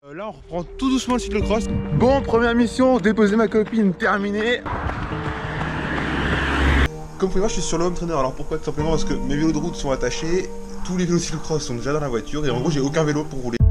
Là on reprend tout doucement le cyclocross. Bon, première mission, déposer ma copine, terminé. Comme vous pouvez voir, je suis sur le home trainer. Alors pourquoi? Tout simplement parce que mes vélos de route sont attachés, tous les vélos de cyclocross sont déjà dans la voiture et en gros j'ai aucun vélo pour rouler.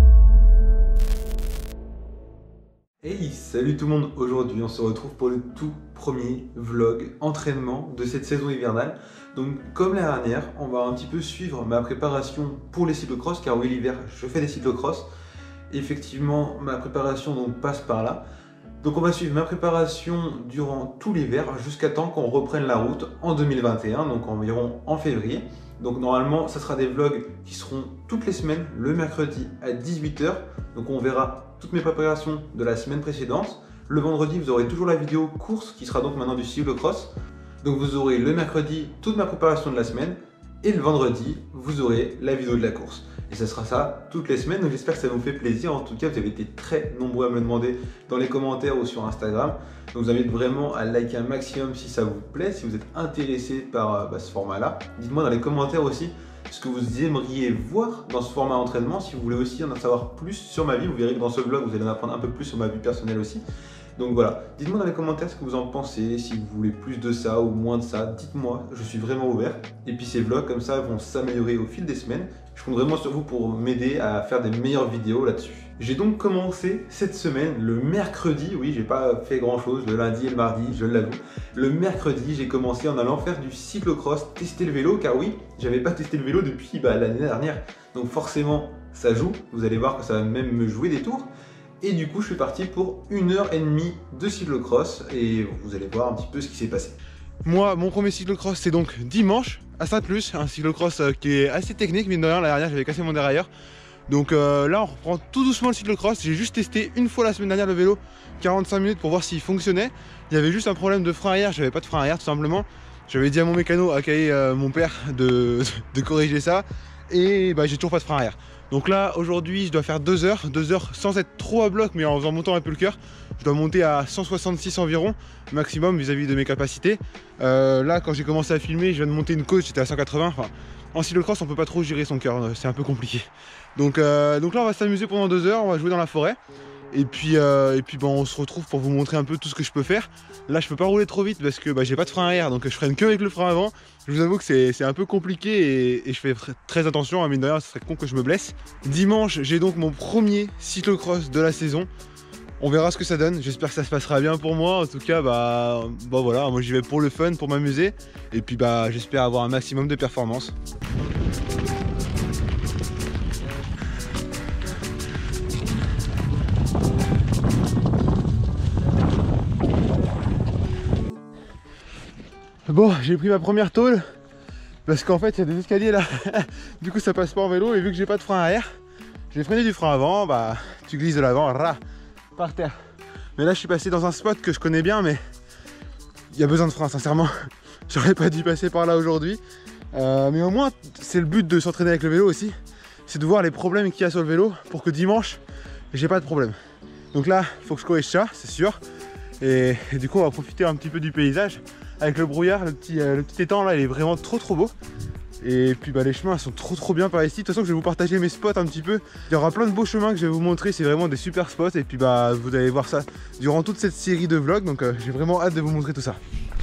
Hey, salut tout le monde. Aujourd'hui on se retrouve pour le tout premier vlog entraînement de cette saison hivernale. Donc comme la dernière, on va un petit peu suivre ma préparation pour les cyclocross, car oui, l'hiver je fais des cyclocross. Effectivement, ma préparation donc passe par là. Donc on va suivre ma préparation durant tout l'hiver jusqu'à temps qu'on reprenne la route en 2021, donc environ en février. Donc normalement, ça sera des vlogs qui seront toutes les semaines, le mercredi à 18 h. Donc on verra toutes mes préparations de la semaine précédente. Le vendredi, vous aurez toujours la vidéo course qui sera donc maintenant du cyclocross. Donc vous aurez le mercredi toute ma préparation de la semaine et le vendredi, vous aurez la vidéo de la course. Et ça sera ça toutes les semaines, donc j'espère que ça vous fait plaisir. En tout cas, vous avez été très nombreux à me demander dans les commentaires ou sur Instagram. Donc je vous invite vraiment à liker un maximum si ça vous plaît, si vous êtes intéressé par ce format-là. Dites-moi dans les commentaires aussi ce que vous aimeriez voir dans ce format entraînement. Si vous voulez aussi en savoir plus sur ma vie, vous verrez que dans ce vlog, vous allez en apprendre un peu plus sur ma vie personnelle aussi. Donc voilà, dites-moi dans les commentaires ce que vous en pensez, si vous voulez plus de ça ou moins de ça, dites-moi, je suis vraiment ouvert. Et puis ces vlogs comme ça vont s'améliorer au fil des semaines. Je compte vraiment sur vous pour m'aider à faire des meilleures vidéos là-dessus. J'ai donc commencé cette semaine, le mercredi, oui, j'ai pas fait grand chose, le lundi et le mardi, je l'avoue. Le mercredi, j'ai commencé en allant faire du cyclocross, tester le vélo, car oui, j'avais pas testé le vélo depuis l'année dernière. Donc forcément, ça joue, vous allez voir que ça va même me jouer des tours. Et du coup, je suis parti pour 1h30 de cyclocross et vous allez voir un petit peu ce qui s'est passé. Moi, mon premier cyclocross, c'est donc dimanche à Sainte-Luce, un cyclocross qui est assez technique, mine de rien. La dernière, j'avais cassé mon dérailleur. Donc là, on reprend tout doucement le cyclocross. J'ai juste testé une fois la semaine dernière le vélo, 45 minutes pour voir s'il fonctionnait. Il y avait juste un problème de frein arrière, j'avais pas de frein arrière tout simplement. J'avais dit à mon mécano, aka mon père, de corriger ça. Et j'ai toujours pas de frein arrière. Donc là aujourd'hui je dois faire 2 heures sans être trop à bloc, mais en faisant monter un peu le cœur. Je dois monter à 166 environ maximum vis-à-vis de mes capacités. Là quand j'ai commencé à filmer, je viens de monter une côte, j'étais à 180. Enfin, en cyclocross on peut pas trop gérer son cœur, c'est un peu compliqué. Donc là on va s'amuser pendant 2 heures, on va jouer dans la forêt. Et puis on se retrouve pour vous montrer un peu tout ce que je peux faire. Là je peux pas rouler trop vite parce que j'ai pas de frein arrière, donc je freine que avec le frein avant. Je vous avoue que c'est un peu compliqué et je fais très attention, hein, mine de rien, ce serait con que je me blesse. Dimanche j'ai donc mon premier cyclocross de la saison. On verra ce que ça donne, j'espère que ça se passera bien pour moi. En tout cas voilà, moi j'y vais pour le fun, pour m'amuser. Et puis j'espère avoir un maximum de performance. Bon, j'ai pris ma première tôle parce qu'en fait il y a des escaliers là. Du coup ça passe pas en vélo et vu que j'ai pas de frein arrière, j'ai freiné du frein avant, tu glisses de l'avant, par terre. Mais là je suis passé dans un spot que je connais bien, mais il y a besoin de frein sincèrement. J'aurais pas dû passer par là aujourd'hui. Mais au moins c'est le but de s'entraîner avec le vélo aussi, c'est de voir les problèmes qu'il y a sur le vélo pour que dimanche j'ai pas de problème. Donc là il faut que je corrige ça, c'est sûr. Et du coup on va profiter un petit peu du paysage. Avec le brouillard, le petit étang là, il est vraiment trop beau. Et puis les chemins sont trop bien par ici. De toute façon je vais vous partager mes spots un petit peu. Il y aura plein de beaux chemins que je vais vous montrer, c'est vraiment des super spots. Et puis vous allez voir ça durant toute cette série de vlogs. Donc j'ai vraiment hâte de vous montrer tout ça.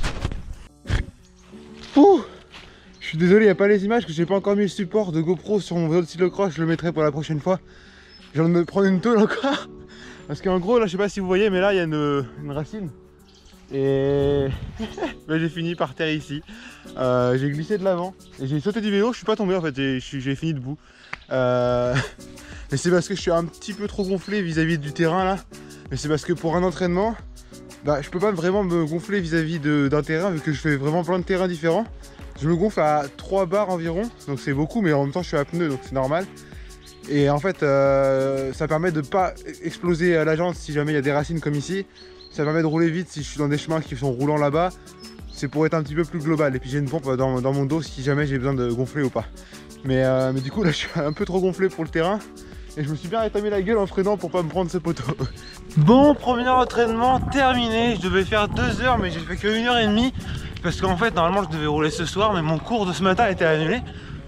Ouh, je suis désolé, il n'y a pas les images, que j'ai pas encore mis le support de GoPro sur mon vélo de cyclocross. Je le mettrai pour la prochaine fois. Je viens de me prendre une tôle encore. Parce qu'en gros là, je sais pas si vous voyez, mais là il y a une racine. Et j'ai fini par terre ici. J'ai glissé de l'avant et j'ai sauté du vélo, je suis pas tombé en fait, j'ai fini debout. Mais c'est parce que je suis un petit peu trop gonflé vis-à-vis du terrain là. Mais c'est parce que pour un entraînement, je peux pas vraiment me gonfler vis-à-vis d'un terrain vu que je fais vraiment plein de terrains différents. Je me gonfle à 3 bars environ, donc c'est beaucoup, mais en même temps je suis à pneu donc c'est normal. Et en fait ça permet de pas exploser la jante si jamais il y a des racines comme ici. Ça permet de rouler vite si je suis dans des chemins qui sont roulants là-bas. C'est pour être un petit peu plus global. Et puis j'ai une pompe dans mon dos si jamais j'ai besoin de gonfler ou pas. Mais du coup là je suis un peu trop gonflé pour le terrain. Et je me suis bien rétamé la gueule en freinant pour pas me prendre ce poteau. Bon, premier entraînement terminé. Je devais faire 2 heures mais j'ai fait que 1h30. Parce qu'en fait normalement je devais rouler ce soir. Mais mon cours de ce matin a été annulé.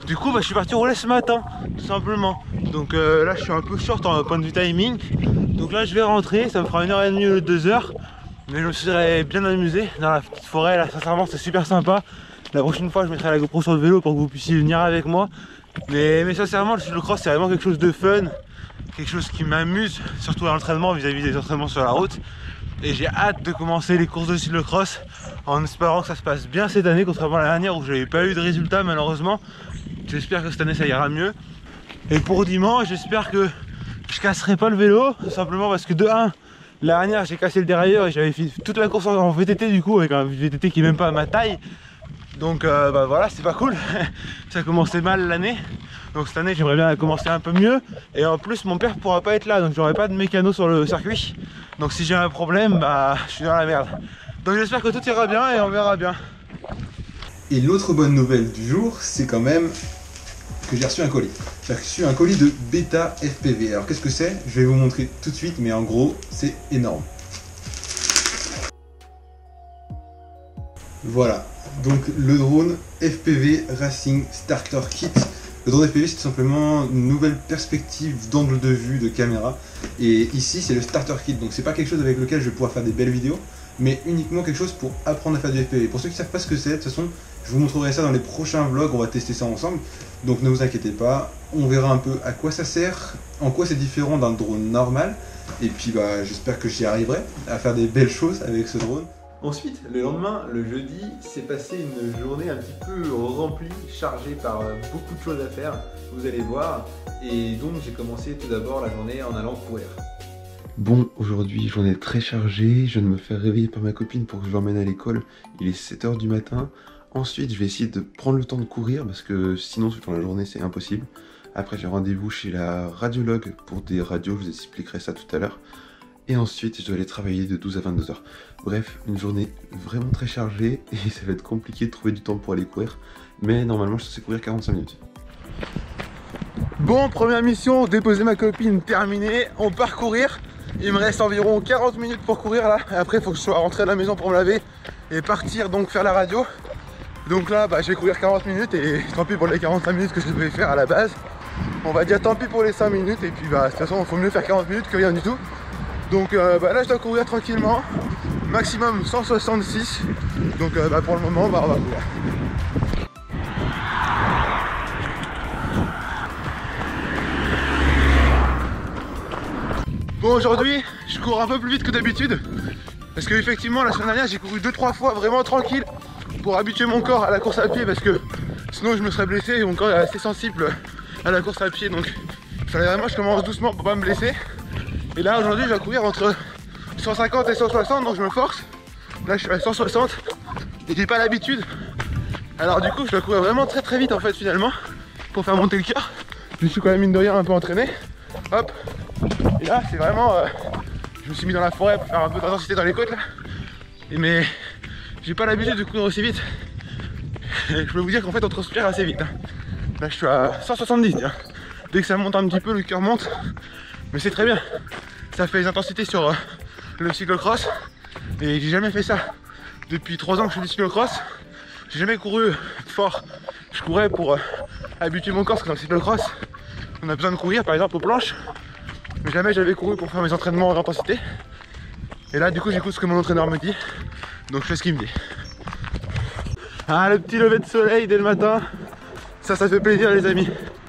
Du coup, bah, je suis parti rouler ce matin, tout simplement. Donc là, je suis un peu short en point de vue timing. Donc là, je vais rentrer, ça me fera 1h30 ou 2h. Mais je me serais bien amusé dans la petite forêt. Là, sincèrement, c'est super sympa. La prochaine fois, je mettrai la GoPro sur le vélo pour que vous puissiez venir avec moi. Mais sincèrement, le cyclocross, c'est vraiment quelque chose de fun. Quelque chose qui m'amuse, surtout à l'entraînement vis-à-vis des entraînements sur la route. Et j'ai hâte de commencer les courses de cyclocross en espérant que ça se passe bien cette année, contrairement à la dernière où j'avais pas eu de résultats malheureusement. J'espère que cette année ça ira mieux. Et pour dimanche, j'espère que je casserai pas le vélo, tout simplement parce que de 1, la dernière j'ai cassé le dérailleur et j'avais fait toute la course en VTT du coup, avec un VTT qui est même pas à ma taille. Donc bah voilà, c'est pas cool. Ça a commencé mal l'année. Donc cette année j'aimerais bien la commencer un peu mieux. Et en plus mon père pourra pas être là, donc j'aurai pas de mécano sur le circuit. Donc si j'ai un problème, bah je suis dans la merde. Donc j'espère que tout ira bien et on verra bien. Et l'autre bonne nouvelle du jour, c'est quand même que j'ai reçu un colis. J'ai reçu un colis de Beta FPV. Alors qu'est-ce que c'est? Je vais vous montrer tout de suite, mais en gros, c'est énorme. Voilà, donc le drone FPV Racing Starter Kit. Le drone FPV, c'est tout simplement une nouvelle perspective d'angle de vue de caméra. Et ici, c'est le Starter Kit, donc c'est pas quelque chose avec lequel je vais pouvoir faire des belles vidéos, mais uniquement quelque chose pour apprendre à faire du FPV. Pour ceux qui ne savent pas ce que c'est, de toute façon, je vous montrerai ça dans les prochains vlogs, on va tester ça ensemble. Donc ne vous inquiétez pas, on verra un peu à quoi ça sert, en quoi c'est différent d'un drone normal. Et puis bah, j'espère que j'y arriverai à faire des belles choses avec ce drone. Ensuite, le lendemain, le jeudi, s'est passé une journée un petit peu remplie, chargée par beaucoup de choses à faire, vous allez voir. Et donc j'ai commencé tout d'abord la journée en allant courir. Bon, aujourd'hui, journée très chargée, je viens de me faire réveiller par ma copine pour que je l'emmène à l'école. Il est 7 h du matin. Ensuite, je vais essayer de prendre le temps de courir parce que sinon, sur la journée, c'est impossible. Après, j'ai rendez-vous chez la radiologue pour des radios, je vous expliquerai ça tout à l'heure. Et ensuite, je dois aller travailler de 12 à 22 h. Bref, une journée vraiment très chargée et ça va être compliqué de trouver du temps pour aller courir. Mais normalement, je sais courir 45 minutes. Bon, première mission, déposer ma copine, terminée. On part courir. Il me reste environ 40 minutes pour courir là. Après, il faut que je sois rentré à la maison pour me laver et partir donc faire la radio. Donc là, bah, je vais courir 40 minutes et tant pis pour les 45 minutes que je devais faire à la base. On va dire tant pis pour les 5 minutes et puis bah, de toute façon, il faut mieux faire 40 minutes que rien du tout. Donc bah, là, je dois courir tranquillement, maximum 166. Donc bah, pour le moment, bah, on va courir. Bon, aujourd'hui, je cours un peu plus vite que d'habitude parce que effectivement la semaine dernière j'ai couru 2-3 fois vraiment tranquille pour habituer mon corps à la course à pied parce que sinon je me serais blessé et mon corps est assez sensible à la course à pied, donc il fallait vraiment que je commence doucement pour pas me blesser. Et là aujourd'hui je vais courir entre 150 et 160, donc je me force. Là je suis à 160 et j'ai pas l'habitude, alors du coup je dois courir vraiment très vite en fait finalement pour faire monter le cœur. Je suis quand même mine de rien un peu entraîné. Hop. Et là c'est vraiment je me suis mis dans la forêt pour faire un peu d'intensité dans les côtes là. Mais j'ai pas l'habitude de courir aussi vite. Et je peux vous dire qu'en fait on transpire assez vite. Là je suis à 170 tiens. Dès que ça monte un petit peu, le cœur monte. Mais c'est très bien. Ça fait les intensités sur le cyclocross. Et j'ai jamais fait ça. Depuis 3 ans que je fais du cyclocross, j'ai jamais couru fort. Je courais pour habituer mon corps parce que dans le cyclocross, on a besoin de courir par exemple aux planches. Mais jamais j'avais couru pour faire mes entraînements d'intensité. Et là du coup j'écoute ce que mon entraîneur me dit. Donc je fais ce qu'il me dit. Ah, le petit lever de soleil dès le matin. Ça fait plaisir les amis.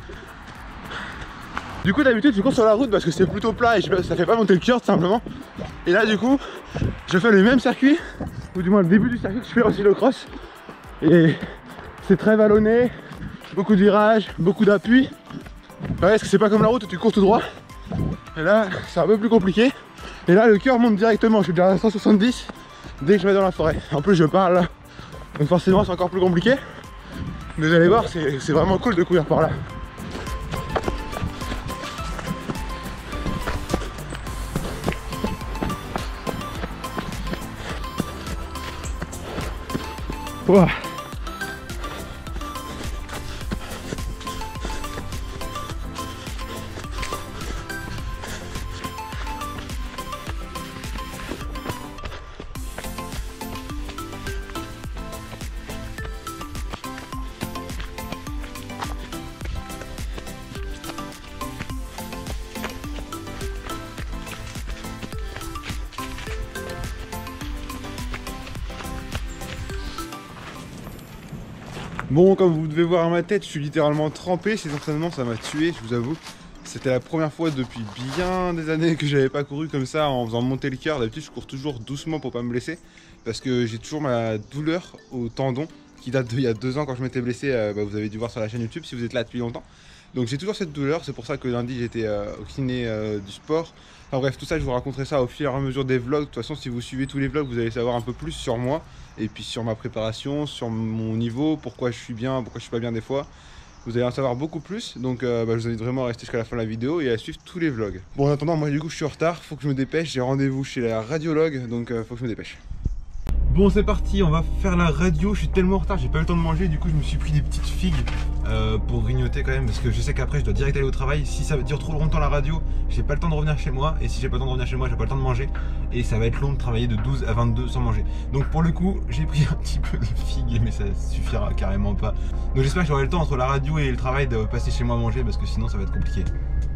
Du coup d'habitude je cours sur la route parce que c'est plutôt plat et ça fait pas monter le cœur tout simplement. Et là du coup je fais le même circuit, ou du moins le début du circuit que je fais au cyclocross. Et c'est très vallonné, beaucoup de virages, beaucoup d'appui. Ouais, parce que c'est pas comme la route où tu cours tout droit. Et là c'est un peu plus compliqué. Et là le cœur monte directement, je suis déjà à 170 dès que je vais dans la forêt. En plus je parle là, donc forcément c'est encore plus compliqué. Mais vous allez voir, c'est vraiment cool de courir par là. Wow. Bon, comme vous devez voir à ma tête, je suis littéralement trempé. Ces entraînements, ça m'a tué, je vous avoue. C'était la première fois depuis bien des années que j'avais pas couru comme ça en faisant monter le cœur. D'habitude, je cours toujours doucement pour pas me blesser parce que j'ai toujours ma douleur au tendon qui date d'il y a 2 ans quand je m'étais blessé. Vous avez dû voir sur la chaîne YouTube si vous êtes là depuis longtemps. Donc j'ai toujours cette douleur, c'est pour ça que lundi j'étais au kiné du sport. Enfin bref, tout ça je vous raconterai ça au fur et à mesure des vlogs. De toute façon, si vous suivez tous les vlogs, vous allez savoir un peu plus sur moi et puis sur ma préparation, sur mon niveau, pourquoi je suis bien, pourquoi je suis pas bien des fois. Vous allez en savoir beaucoup plus, donc je vous invite vraiment à rester jusqu'à la fin de la vidéo et à suivre tous les vlogs. Bon, en attendant, moi du coup je suis en retard, faut que je me dépêche, j'ai rendez-vous chez la radiologue, donc faut que je me dépêche. Bon, c'est parti, on va faire la radio. Je suis tellement en retard, j'ai pas eu le temps de manger. Du coup, je me suis pris des petites figues pour grignoter quand même. Parce que je sais qu'après, je dois direct aller au travail. Si ça dure trop longtemps la radio, j'ai pas le temps de revenir chez moi. Et si j'ai pas le temps de revenir chez moi, j'ai pas le temps de manger. Et ça va être long de travailler de 12 à 22 sans manger. Donc pour le coup, j'ai pris un petit peu de figues, mais ça suffira carrément pas. Donc j'espère que j'aurai le temps entre la radio et le travail de passer chez moi manger. Parce que sinon, ça va être compliqué.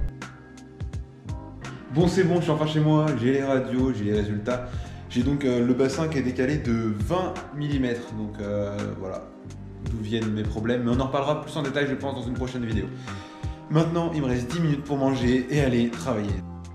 Bon, c'est bon, je suis enfin chez moi. J'ai les radios, j'ai les résultats. J'ai donc le bassin qui est décalé de 20 mm, donc voilà d'où viennent mes problèmes, mais on en reparlera plus en détail je pense dans une prochaine vidéo. Maintenant il me reste 10 minutes pour manger et aller travailler.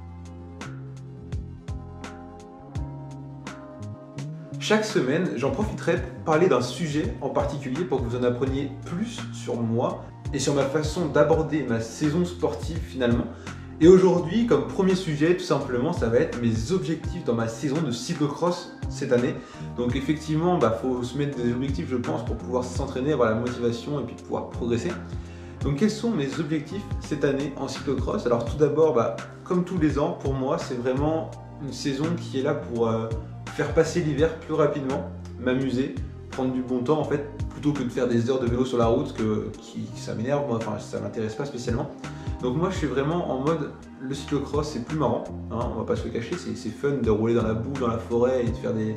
Chaque semaine, j'en profiterai pour parler d'un sujet en particulier pour que vous en appreniez plus sur moi et sur ma façon d'aborder ma saison sportive finalement. Et aujourd'hui, comme premier sujet, tout simplement, ça va être mes objectifs dans ma saison de cyclocross cette année. Donc effectivement, faut se mettre des objectifs, je pense, pour pouvoir s'entraîner, avoir la motivation et puis pouvoir progresser. Donc quels sont mes objectifs cette année en cyclocross? Alors tout d'abord, comme tous les ans, pour moi, c'est vraiment une saison qui est là pour faire passer l'hiver plus rapidement, m'amuser, prendre du bon temps en fait, plutôt que de faire des heures de vélo sur la route, ça m'énerve, moi, enfin ça m'intéresse pas spécialement. Donc moi je suis vraiment en mode, le cyclocross c'est plus marrant, hein, on va pas se le cacher, c'est fun de rouler dans la boue, dans la forêt et de faire des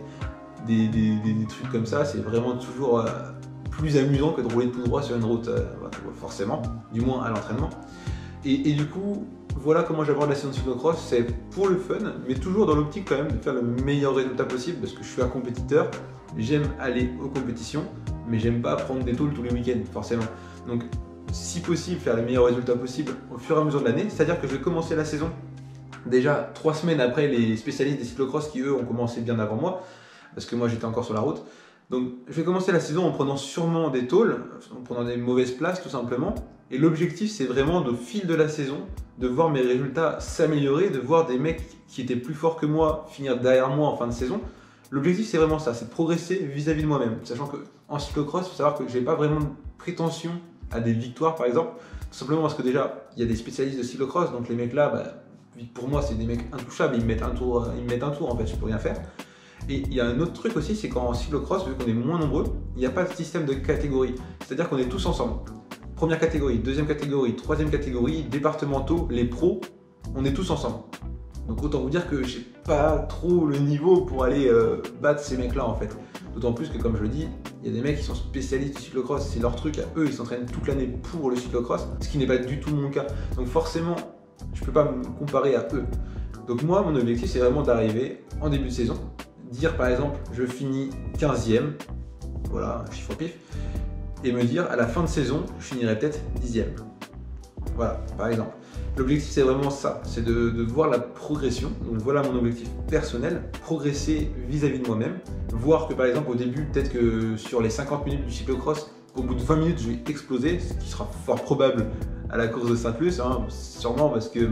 trucs comme ça, c'est vraiment toujours plus amusant que de rouler tout droit sur une route, forcément, du moins à l'entraînement. Et du coup, voilà comment j'aborde la saison de cyclocross, c'est pour le fun, mais toujours dans l'optique quand même de faire le meilleur résultat possible, parce que je suis un compétiteur, j'aime aller aux compétitions, mais j'aime pas prendre des tôles tous les week-ends, forcément. Donc si possible, faire les meilleurs résultats possibles au fur et à mesure de l'année, c'est-à-dire que je vais commencer la saison déjà 3 semaines après les spécialistes des cyclocross qui eux ont commencé bien avant moi, parce que moi j'étais encore sur la route. Donc je vais commencer la saison en prenant sûrement des tôles, en prenant des mauvaises places tout simplement, et l'objectif c'est vraiment au fil de la saison de voir mes résultats s'améliorer, de voir des mecs qui étaient plus forts que moi finir derrière moi en fin de saison. L'objectif c'est vraiment ça, c'est de progresser vis-à-vis de moi-même, sachant qu'en cyclocross, il faut savoir que j'ai pas vraiment de prétention à des victoires par exemple, tout simplement parce que déjà il y a des spécialistes de cyclocross, donc les mecs là, pour moi c'est des mecs intouchables, ils me mettent un tour en fait, je peux rien faire. Et il y a un autre truc aussi, c'est qu'en cyclocross, vu qu'on est moins nombreux, il n'y a pas de système de catégorie, c'est-à-dire qu'on est tous ensemble. Première catégorie, deuxième catégorie, troisième catégorie, départementaux, les pros, on est tous ensemble. Donc autant vous dire que j'ai pas trop le niveau pour aller battre ces mecs là en fait. D'autant plus que comme je le dis, il y a des mecs qui sont spécialistes du cyclocross, c'est leur truc à eux, ils s'entraînent toute l'année pour le cyclocross, ce qui n'est pas du tout mon cas. Donc forcément, je peux pas me comparer à eux. Donc moi, mon objectif c'est vraiment d'arriver en début de saison, dire par exemple je finis 15e, voilà, un chiffre au pif, et me dire à la fin de saison, je finirai peut-être 10e. Voilà, par exemple. L'objectif c'est vraiment ça, c'est de voir la progression, donc voilà mon objectif personnel, progresser vis-à-vis de moi-même, voir que par exemple au début, peut-être que sur les 50 minutes du cyclocross, au bout de 20 minutes je vais exploser, ce qui sera fort probable à la course de Saint-Luce, hein, sûrement parce que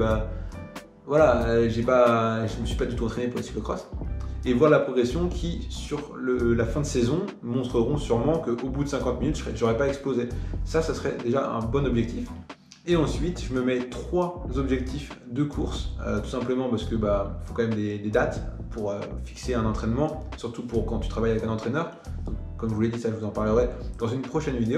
voilà, je me suis pas du tout entraîné pour le cyclocross. Et voir la progression qui, sur la fin de saison, montreront sûrement qu'au bout de 50 minutes, j'aurais pas explosé. Ça serait déjà un bon objectif. Et ensuite, je me mets 3 objectifs de course, tout simplement parce que faut quand même des dates pour fixer un entraînement, surtout pour quand tu travailles avec un entraîneur. Donc, comme je vous l'ai dit, ça je vous en parlerai dans une prochaine vidéo.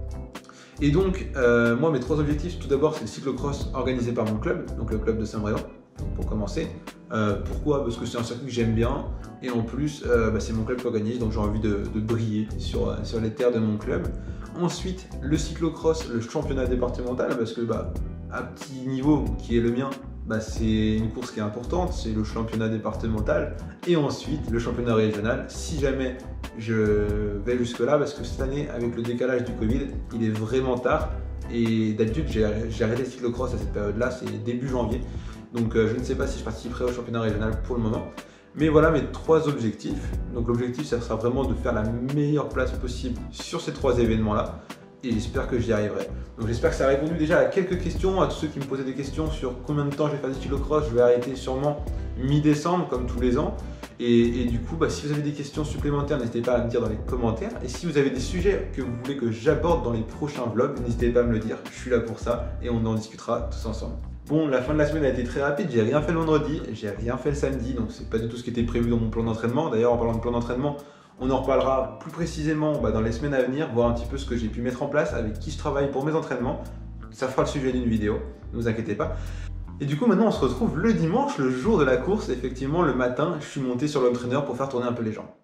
Et donc, moi mes 3 objectifs, tout d'abord c'est le cyclocross organisé par mon club, donc le club de Saint-Brévin, pour commencer. Pourquoi? Parce que c'est un circuit que j'aime bien, et en plus c'est mon club qui organise, donc j'ai envie de briller sur les terres de mon club. Ensuite, le cyclocross, le championnat départemental, parce que à petit niveau qui est le mien, c'est une course qui est importante, c'est le championnat départemental. Et ensuite, le championnat régional, si jamais je vais jusque là parce que cette année, avec le décalage du Covid, il est vraiment tard. Et d'habitude, j'ai arrêté le cyclocross à cette période-là, c'est début janvier. Donc je ne sais pas si je participerai au championnat régional pour le moment. Mais voilà mes 3 objectifs. Donc l'objectif, ça sera vraiment de faire la meilleure place possible sur ces 3 événements-là. Et j'espère que j'y arriverai. Donc j'espère que ça a répondu déjà à quelques questions, à tous ceux qui me posaient des questions sur combien de temps je vais faire du cyclocross. Je vais arrêter sûrement mi-décembre comme tous les ans. Et du coup, si vous avez des questions supplémentaires, n'hésitez pas à me dire dans les commentaires. Et si vous avez des sujets que vous voulez que j'aborde dans les prochains vlogs, n'hésitez pas à me le dire. Je suis là pour ça et on en discutera tous ensemble. Bon, la fin de la semaine a été très rapide, j'ai rien fait le vendredi, j'ai rien fait le samedi, donc c'est pas du tout ce qui était prévu dans mon plan d'entraînement. D'ailleurs, en parlant de plan d'entraînement, on en reparlera plus précisément dans les semaines à venir, voir un petit peu ce que j'ai pu mettre en place, avec qui je travaille pour mes entraînements. Ça fera le sujet d'une vidéo, ne vous inquiétez pas. Et du coup, maintenant, on se retrouve le dimanche, le jour de la course. Effectivement, le matin, je suis monté sur l'home trainer pour faire tourner un peu les jambes.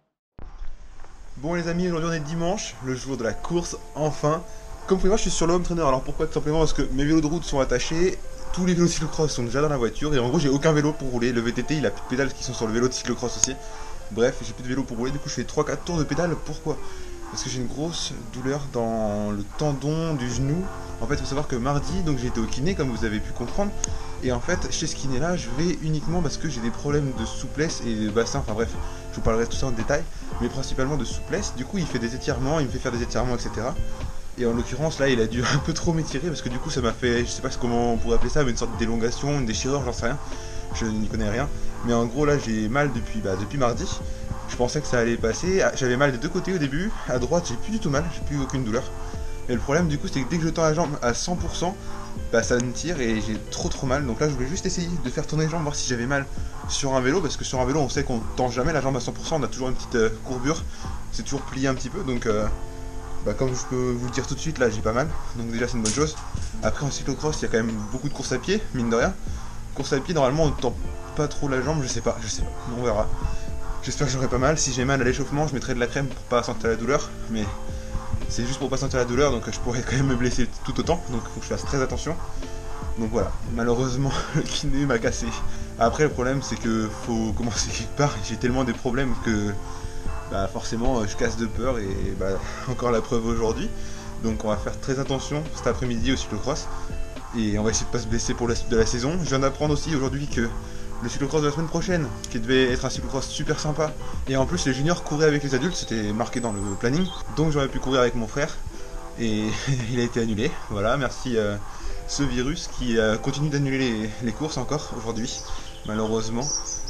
Bon les amis, aujourd'hui on est dimanche, le jour de la course, enfin. Comme vous pouvez voir, je suis sur le home trainer. Alors pourquoi? Tout simplement parce que mes vélos de route sont attachés, tous les vélos de cyclocross sont déjà dans la voiture, et en gros j'ai aucun vélo pour rouler. Le VTT il a plus de pédales qui sont sur le vélo de cyclocross aussi. Bref, j'ai plus de vélo pour rouler, du coup je fais 3-4 tours de pédale. Pourquoi? Parce que j'ai une grosse douleur dans le tendon du genou. En fait, il faut savoir que mardi, donc j'ai été au kiné, comme vous avez pu comprendre. Et en fait, chez ce kiné là, je vais uniquement parce que j'ai des problèmes de souplesse et de bassin. Enfin bref, je vous parlerai de tout ça en détail, mais principalement de souplesse. Du coup, il fait des étirements, il me fait faire des étirements, etc. Et en l'occurrence, là, il a dû un peu trop m'étirer parce que du coup, ça m'a fait, je sais pas comment on pourrait appeler ça, mais une sorte d'élongation, une déchirure, j'en sais rien. Je n'y connais rien. Mais en gros, là, j'ai mal depuis mardi. Je pensais que ça allait passer. J'avais mal des deux côtés au début. À droite, j'ai plus du tout mal, j'ai plus aucune douleur. Mais le problème, du coup, c'est que dès que je tends la jambe à 100%, ça me tire et j'ai trop mal. Donc là, je voulais juste essayer de faire tourner les jambes, voir si j'avais mal sur un vélo. Parce que sur un vélo, on sait qu'on tend jamais la jambe à 100%. On a toujours une petite courbure. C'est toujours plié un petit peu. Donc, comme je peux vous le dire tout de suite, là, j'ai pas mal. Donc déjà, c'est une bonne chose. Après, en cyclocross, il y a quand même beaucoup de courses à pied, mine de rien. Course à pied, normalement, on tend pas trop la jambe. Je sais pas. On verra. J'espère que j'aurai pas mal. Si j'ai mal à l'échauffement, je mettrai de la crème pour pas sentir la douleur. Mais c'est juste pour pas sentir la douleur, donc je pourrais quand même me blesser tout autant. Donc il faut que je fasse très attention. Donc voilà, malheureusement, le kiné m'a cassé. Après, le problème, c'est que faut commencer quelque part. J'ai tellement des problèmes que forcément, je casse de peur. Et encore la preuve aujourd'hui. Donc on va faire très attention cet après-midi au cyclocross. Et on va essayer de pas se blesser pour la suite de la saison. Je viens d'apprendre aussi aujourd'hui que le cyclocross de la semaine prochaine, qui devait être un cyclocross super sympa, et en plus les juniors couraient avec les adultes, c'était marqué dans le planning, donc j'aurais pu courir avec mon frère, et il a été annulé. Voilà, merci ce virus qui continue d'annuler les courses encore aujourd'hui, malheureusement.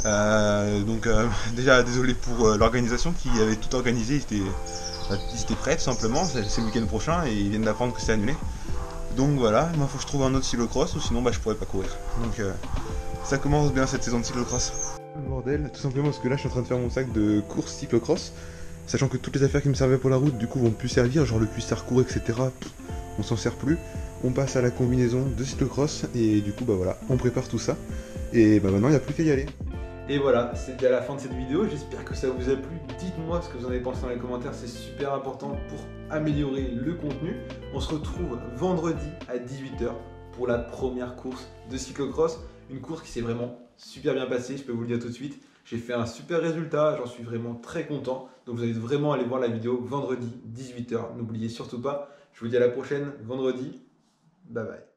Déjà désolé pour l'organisation qui avait tout organisé, ils étaient prêts tout simplement, c'est le week-end prochain, et ils viennent d'apprendre que c'est annulé. Donc voilà, moi faut que je trouve un autre cyclocross, ou sinon je pourrais pas courir. Donc ça commence bien cette saison de cyclocross. Le bordel, tout simplement parce que là je suis en train de faire mon sac de course cyclocross, sachant que toutes les affaires qui me servaient pour la route du coup vont plus servir, genre le cuissard-court, etc. On s'en sert plus. On passe à la combinaison de cyclocross et du coup voilà, on prépare tout ça. Et maintenant il n'y a plus qu'à y aller. Et voilà, c'est déjà la fin de cette vidéo, j'espère que ça vous a plu. Dites-moi ce que vous en avez pensé dans les commentaires, c'est super important pour améliorer le contenu. On se retrouve vendredi à 18 h pour la première course de cyclocross. Une course qui s'est vraiment super bien passée, je peux vous le dire tout de suite. J'ai fait un super résultat, j'en suis vraiment très content. Donc vous allez vraiment aller voir la vidéo vendredi 18 h. N'oubliez surtout pas, je vous dis à la prochaine vendredi. Bye bye.